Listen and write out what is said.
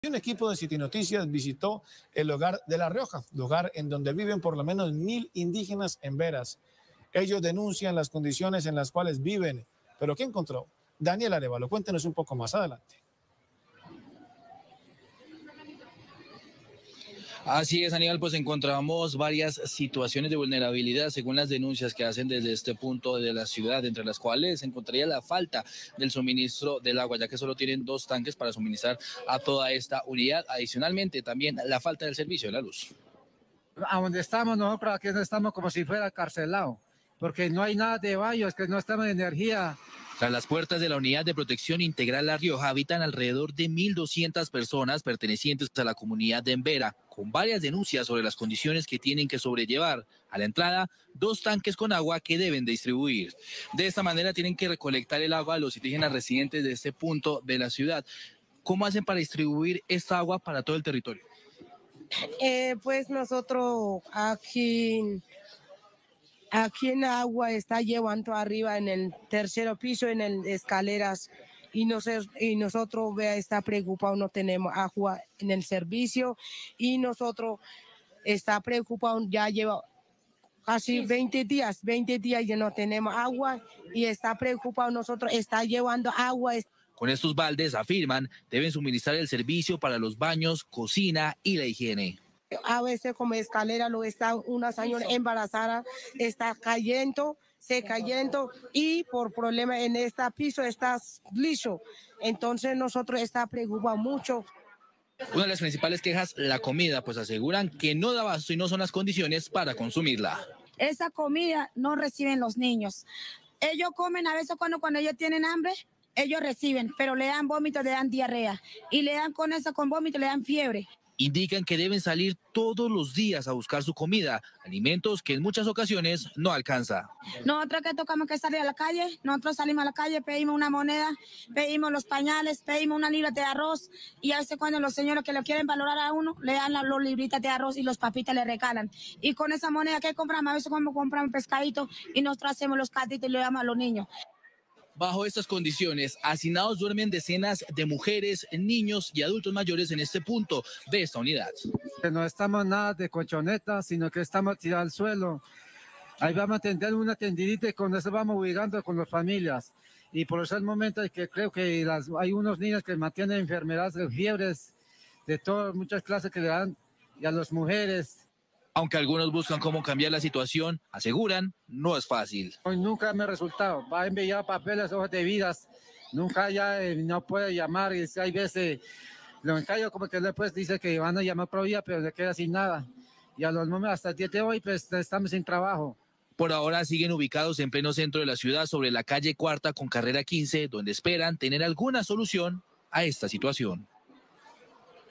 Un equipo de City Noticias visitó el hogar de La Rioja, lugar en donde viven por lo menos 1000 indígenas en veras. Ellos denuncian las condiciones en las cuales viven. ¿Pero qué encontró? Daniel Arevalo, cuéntenos un poco más adelante. Así es, Aníbal, pues encontramos varias situaciones de vulnerabilidad según las denuncias que hacen desde este punto de la ciudad, entre las cuales se encontraría la falta del suministro del agua, ya que solo tienen 2 tanques para suministrar a toda esta unidad. Adicionalmente, también la falta del servicio de la luz. A donde estamos nosotros, aquí estamos como si fuera carcelado, porque no hay nada de baños, que no estamos en energía. Tras las puertas de la Unidad de Protección Integral La Rioja habitan alrededor de 1200 personas pertenecientes a la comunidad de Embera, con varias denuncias sobre las condiciones que tienen que sobrellevar. A la entrada, 2 tanques con agua que deben de distribuir. De esta manera tienen que recolectar el agua a los indígenas residentes de este punto de la ciudad. ¿Cómo hacen para distribuir esta agua para todo el territorio? Pues nosotros aquí en agua está llevando arriba en el tercer piso, en el escaleras, y nosotros está preocupado, no tenemos agua en el servicio, y nosotros está preocupado, ya lleva casi 20 días ya no tenemos agua, y está preocupado, nosotros está llevando agua. Con estos baldes, afirman, deben suministrar el servicio para los baños, cocina y la higiene. A veces como escalera lo está una señora embarazada, está cayendo, y por problema en este piso está liso. Entonces nosotros está preocupado mucho. Una de las principales quejas, la comida, pues aseguran que no da abasto y no son las condiciones para consumirla. Esa comida no reciben los niños. Ellos comen a veces cuando ellos tienen hambre, ellos reciben, pero le dan vómito, le dan diarrea, y le dan con vómito, le dan fiebre. Indican que deben salir todos los días a buscar su comida, alimentos que en muchas ocasiones no alcanza. Nosotros que tocamos que salir a la calle, nosotros salimos a la calle, pedimos una moneda, pedimos los pañales, pedimos una libra de arroz, y a veces cuando los señores que lo quieren valorar a uno, le dan los libritas de arroz y los papitas le regalan. Y con esa moneda que compramos, a veces cuando compramos pescadito y nosotros hacemos los catitos y le damos a los niños. Bajo estas condiciones, hacinados duermen decenas de mujeres, niños y adultos mayores en este punto de esta unidad. No estamos nada de colchonetas, sino que estamos tirados al suelo. Ahí vamos a tener una tendidita y con eso vamos ubicando con las familias. Y por ese momento que creo que hay unos niños que mantienen enfermedades, fiebres, de todas, muchas clases que le dan, y a las mujeres. Aunque algunos buscan cómo cambiar la situación, aseguran, no es fácil. Hoy nunca me ha resultado. Va a enviar papeles, hojas de vidas. Nunca ya no puede llamar. Y hay veces, lo encargo como que después dice que van a llamar por día, pero le queda sin nada. Y a los momentos, hasta el día de hoy, pues estamos sin trabajo. Por ahora siguen ubicados en pleno centro de la ciudad, sobre la calle Cuarta con carrera 15, donde esperan tener alguna solución a esta situación.